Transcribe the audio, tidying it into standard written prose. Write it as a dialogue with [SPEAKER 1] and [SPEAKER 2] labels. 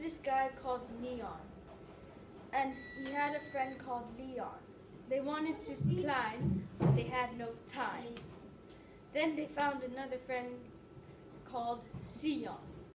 [SPEAKER 1] this guy called Neon, and he had a friend called Leon. They wanted to climb, but they had no time. Then they found another friend called Sion.